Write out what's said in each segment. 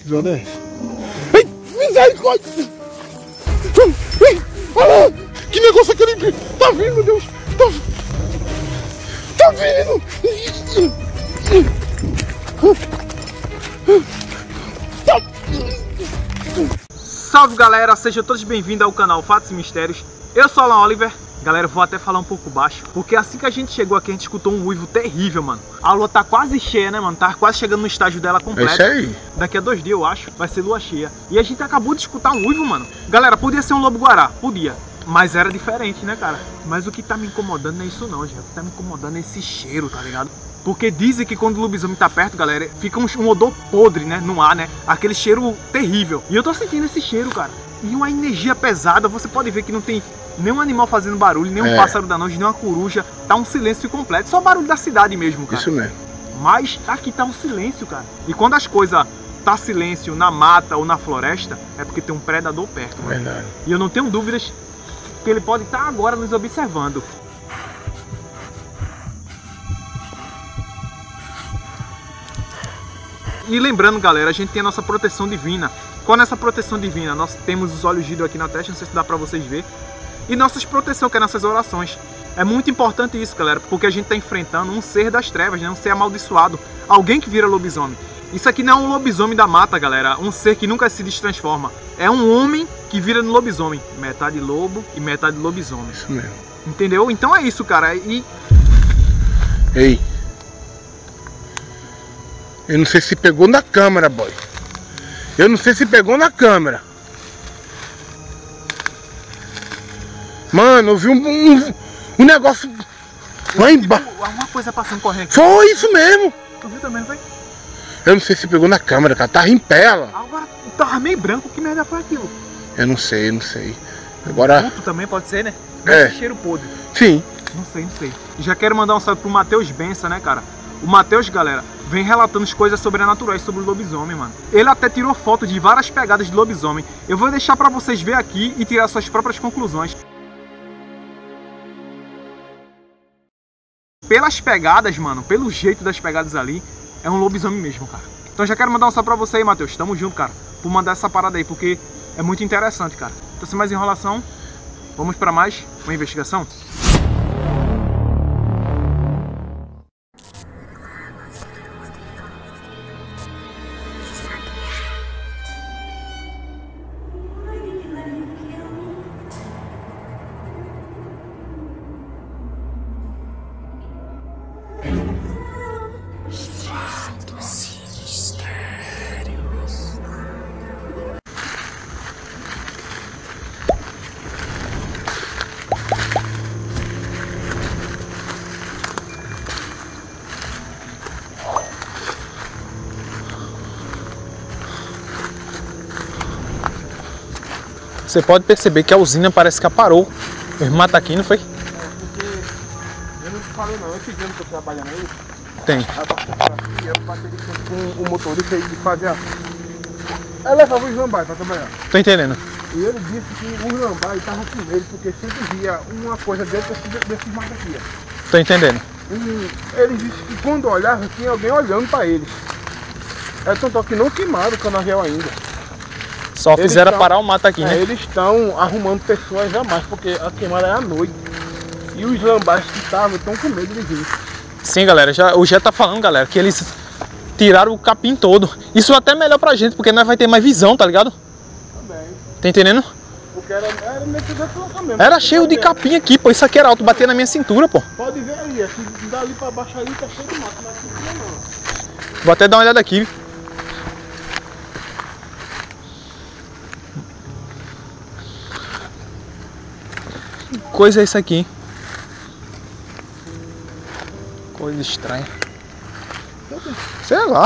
Que zoada é essa? Ai, misericórdia! Olha! Que negócio é aquele? Tá vindo, meu Deus! Tá vindo! Salve galera, sejam todos bem-vindos ao canal Fatos e Mistérios. Eu sou Alan Oliver. Galera, vou até falar um pouco baixo, porque assim que a gente chegou aqui, a gente escutou um uivo terrível, mano. A lua tá quase cheia, né, mano? Tá quase chegando no estágio dela completo. É isso aí. Daqui a 2 dias, eu acho, vai ser lua cheia. E a gente acabou de escutar um uivo, mano. Galera, podia ser um lobo-guará, podia. Mas era diferente, né, cara? Mas o que tá me incomodando não é isso não, gente. O que tá me incomodando é esse cheiro, tá ligado? Porque dizem que quando o lobisomem tá perto, galera, fica um odor podre, né, no ar, né? Aquele cheiro terrível. E eu tô sentindo esse cheiro, cara. E uma energia pesada. Você pode ver que não tem nenhum animal fazendo barulho, nenhum pássaro da noite, nenhuma coruja. Tá um silêncio completo. Só barulho da cidade mesmo, cara. Isso mesmo. Mas aqui tá um silêncio, cara. E quando as coisas tá silêncio na mata ou na floresta, é porque tem um predador perto, mano. Verdade. E eu não tenho dúvidas que ele pode estar agora nos observando. E lembrando, galera, a gente tem a nossa proteção divina. Com essa proteção divina, nós temos os olhos giros aqui na testa, não sei se dá pra vocês verem. E nossas proteções, que é nossas orações. É muito importante isso, galera, porque a gente tá enfrentando um ser das trevas, né? Um ser amaldiçoado. Alguém que vira lobisomem. Isso aqui não é um lobisomem da mata, galera. Um ser que nunca se destransforma. É um homem que vira no lobisomem. Metade lobo e metade lobisomem. Isso mesmo. Entendeu? Então é isso, cara. E... Ei. Eu não sei se pegou na câmera, boy. Eu não sei se pegou na câmera. Mano, eu vi um negócio lá embaixo. Alguma coisa passando correndo aqui. Foi isso mesmo. Tu viu também, não foi? Eu não sei se pegou na câmera, cara. Tava em pé ela. Agora tava meio branco. Que merda foi aquilo? Eu não sei, não sei. Agora... Puto também pode ser, né? É. Esse cheiro podre. Sim. Não sei, não sei. Já quero mandar um salve pro Matheus Bença, né, cara? O Matheus, galera, vem relatando as coisas sobrenaturais sobre o lobisomem, mano. Ele até tirou foto de várias pegadas de lobisomem. Eu vou deixar pra vocês verem aqui e tirar suas próprias conclusões. Pelas pegadas, mano, pelo jeito das pegadas ali, é um lobisomem mesmo, cara. Então já quero mandar um salve pra você aí, Matheus. Tamo junto, cara, por mandar essa parada aí, porque é muito interessante, cara. Então, sem mais enrolação, vamos pra mais uma investigação? Você pode perceber que a usina parece que parou. Os mata aqui, não foi? É, porque eu não falei não, esse dia que eu trabalhando aí, Tem. eu bati com o motorista aí de fazer eu levava os lambai pra trabalhar. Tô entendendo. E ele disse que os lambai estavam com medo, porque sempre via uma coisa dentro desses matos aqui. Tô entendendo. Ele disse que quando olhava tinha alguém olhando pra eles. É tanto que não queimaram o canavial ainda. Só fizeram parar o mato aqui, né? Eles estão arrumando pessoas a mais, porque a queimada é à noite. E os lambais que estavam estão com medo de vir. Sim, galera. O Jé tá falando, galera, que eles tiraram o capim todo. Isso é até melhor pra gente, porque nós vai ter mais visão, tá ligado? Também. Tá entendendo? Porque era nesse jeito mesmo. Era cheio de capim aqui, pô. Isso aqui era alto, bater na minha cintura, pô. Pode ver aí, assim, dali pra baixo aí tá cheio de mato, mas aqui não. Vou até dar uma olhada aqui. Que coisa é isso aqui? Coisa estranha. Sei lá.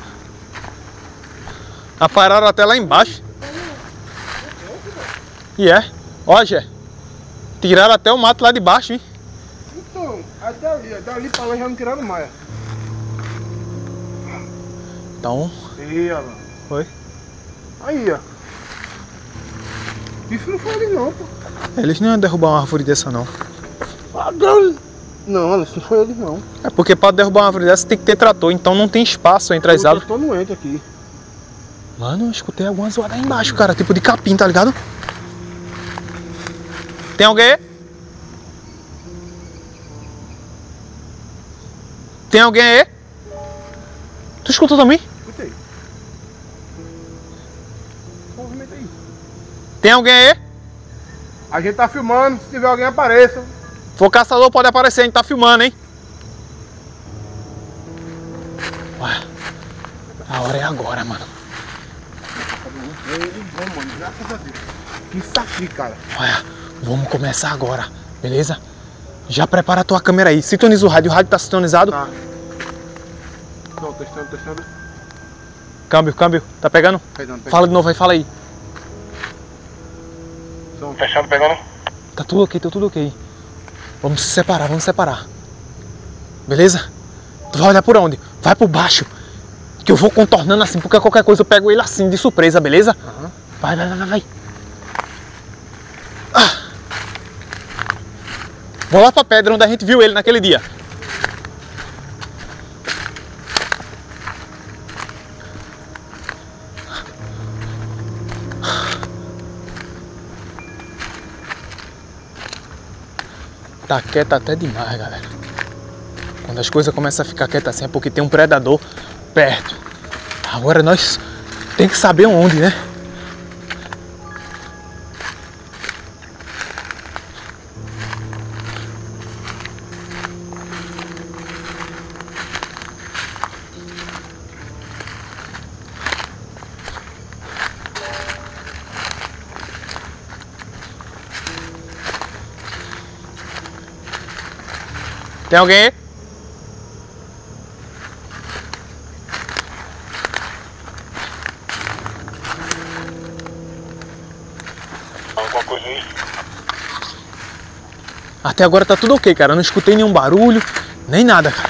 Pararam até lá embaixo. E é. Ó, Gé. Tiraram até o mato lá de baixo, hein? Então, até ali, dali pra lá já não tiraram mais. Então. Ei, Alan. Foi. Aí, ó. Isso não foi eles não, pô. Eles não iam derrubar uma árvore dessa, não. Padrão. Não, isso não foi eles não. É porque para derrubar uma árvore dessa tem que ter trator, então não tem espaço entre as árvores. O trator não entra aqui. Mano, eu escutei alguma zoada aí embaixo, cara. Tipo de capim, tá ligado? Tem alguém? Tem alguém aí? Tu escutou também? Escutei. Movimento aí. Tem alguém aí? A gente tá filmando, se tiver alguém apareça. For caçador, pode aparecer, a gente tá filmando, hein? Ué, a hora é agora, mano. Vamos, mano, graças a Deus. Isso aqui, cara. Olha, vamos começar agora, beleza? Já prepara a tua câmera aí. Sintoniza o rádio tá sintonizado? Tá. Tô testando. Câmbio, tá pegando? Pegando. Fala de novo aí, fala aí. Fechando, pegando. Tá tudo ok. Vamos se separar, Beleza? Tu vai olhar por onde? Vai por baixo. Que eu vou contornando assim, porque qualquer coisa eu pego ele assim, de surpresa, beleza? Uhum. Vai. Ah. Vou lá pra pedra onde a gente viu ele naquele dia. Tá quieto até demais, galera. Quando as coisas começam a ficar quietas assim é porque tem um predador perto. Agora nós tem que saber onde, né? Tem alguém aí? Alguma coisa aí? Até agora tá tudo ok, cara. Eu não escutei nenhum barulho, nem nada, cara.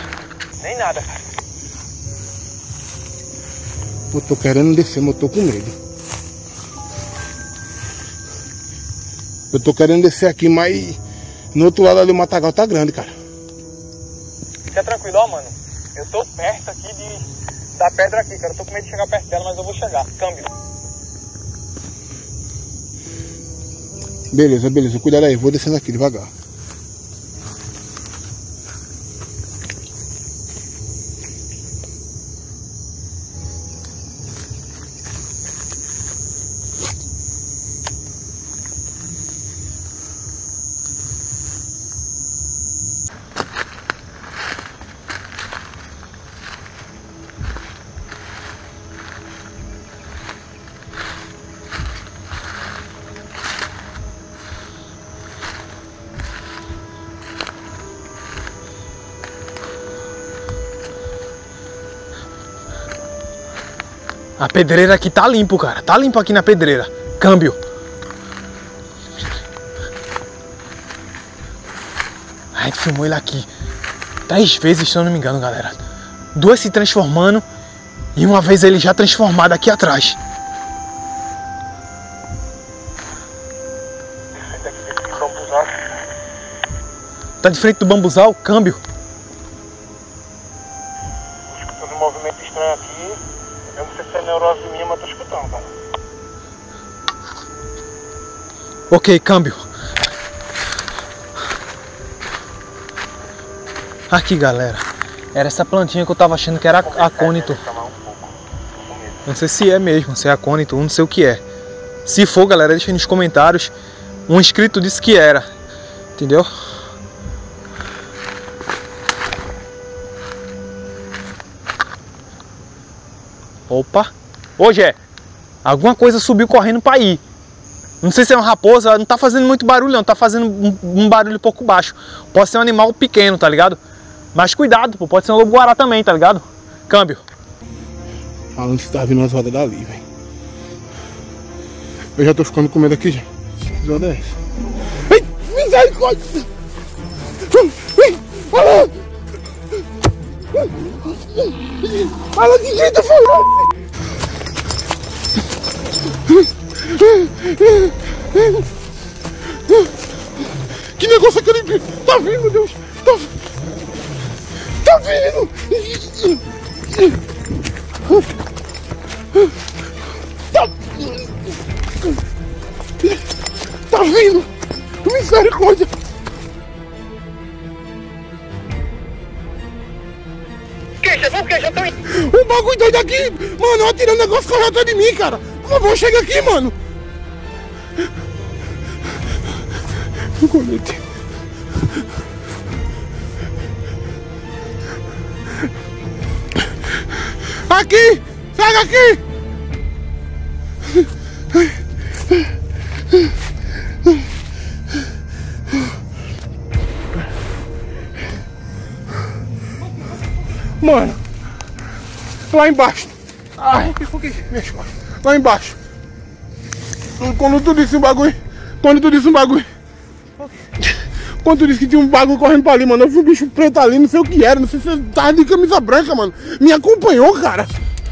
Eu tô querendo descer, mas eu tô com medo. Eu tô querendo descer aqui, mas no outro lado ali o matagal tá grande, cara. Fica tranquilo, ó, mano. Eu tô perto aqui da pedra aqui, cara. Eu tô com medo de chegar perto dela, mas eu vou chegar. Câmbio. Beleza. Cuidado aí, vou descendo aqui devagar. A pedreira aqui tá limpo, cara. Tá limpo aqui na pedreira. Câmbio. A gente filmou ele aqui 10 vezes, se eu não me engano, galera. 2 se transformando e uma vez ele já transformado aqui atrás. Tá de frente do bambuzal, câmbio. Tô escutando um movimento estranho aqui. Eu não sei se é neurose minha, mas tô escutando, cara. Ok, câmbio. Aqui, galera. Era essa plantinha que eu tava achando que era acônito. Não sei se é mesmo, se é acônito, não sei o que é. Se for, galera, deixa aí nos comentários. Um inscrito disse que era. Entendeu? Opa! Ô, Gé, alguma coisa subiu correndo pra ir. Não sei se é uma raposa, não tá fazendo muito barulho não, tá fazendo um barulho um pouco baixo. Pode ser um animal pequeno, tá ligado? Mas cuidado, pô, pode ser um lobo-guará também, tá ligado? Câmbio. Falando que tá vindo umas rodas dali, velho. Eu já tô ficando com medo aqui, já. Que roda é essa? Ai, misericórdia! Fala de jeito, falando! Que negócio aquele... Tá vindo, meu Deus! Tá vindo! doido aqui. Mano, atirando o negócio, correu atrás de mim, cara. Por favor, chega aqui, mano. O colete. Aqui! Sai daqui! Mano, lá embaixo. Ai, por que? Minhas costas. Lá embaixo. Quando tu disse um bagulho. Quando tu disse que tinha um bagulho correndo pra ali, mano. Eu vi um bicho preto ali, não sei o que era. Não sei se ele tava de camisa branca, mano. Me acompanhou, cara.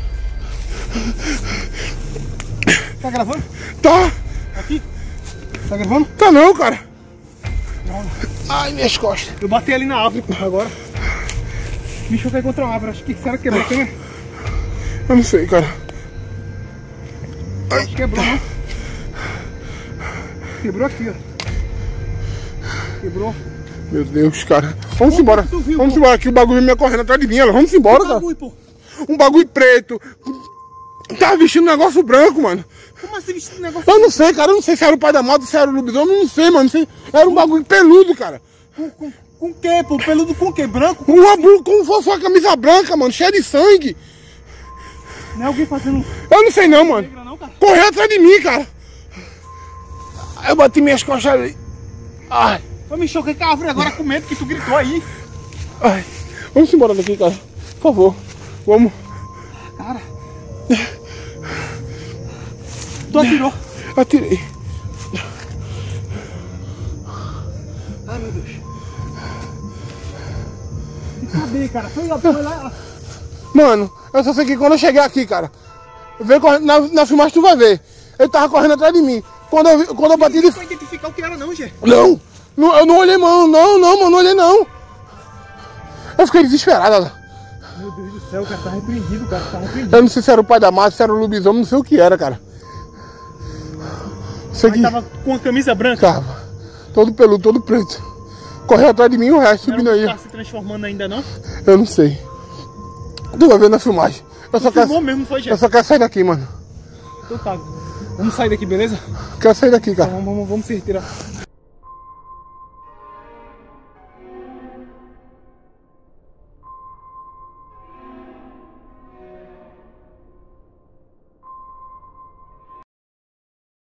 Tá gravando? Tá. Aqui? Tá gravando? Tá não, cara. Ai, minhas costas. Eu bati ali na árvore agora. Me choquei contra a árvore. Acho que será que quebrou a câmera? Eu não sei, cara. Acho que quebrou, não? Quebrou aqui, ó. Quebrou. Meu Deus, cara. Vamos embora. Viu, vamos embora aqui. O bagulho me correndo atrás de mim. Ela. Vamos embora, cara. Pô. Um bagulho preto. Tava vestindo um negócio branco, mano. Como assim vestindo um negócio? Eu não sei, cara. Eu não sei se era o pai da moto, se era o lobisomem. Eu não sei, mano. Não sei. Era um bagulho peludo, cara. Com o quê, pô? Peludo com o quê? Branco? Como fosse uma camisa branca, mano. Cheia de sangue. Não é alguém fazendo... Eu não sei não, mano. Negra, não, cara? Correu atrás de mim, cara. Aí eu bati minhas costas ali. Ai. Eu me choquei com a árvore agora com medo que tu gritou aí. Ai. Vamos embora daqui, cara. Por favor. Vamos. Cara. Tu atirou? Atirei. Ai, meu Deus. Cadê, cara? Foi lá. Mano, eu só sei que quando eu cheguei aqui, cara, veio correndo, na filmagem tu vai ver. Ele tava correndo atrás de mim. Quando eu bati ele. Não foi identificar o que era, não, Gê. Não, eu não olhei, mano. Não, mano, não olhei, não. Eu fiquei desesperado. Meu Deus do céu, o cara tá repreendido, cara. Tá repreendido. Eu não sei se era o pai da mata, se era o lobisomem, não sei o que era, cara. Sei que Tava com a camisa branca. tava. Todo peludo, todo preto. Correu atrás de mim e o resto subindo aí. Não tá se transformando ainda, não? Eu não sei. Tu vai ver na filmagem. Eu só Filmou mesmo, foi, Gê? Eu só quero sair daqui, mano. Então tá. Vamos sair daqui, beleza? Quero sair daqui, cara. Então, vamos se retirar.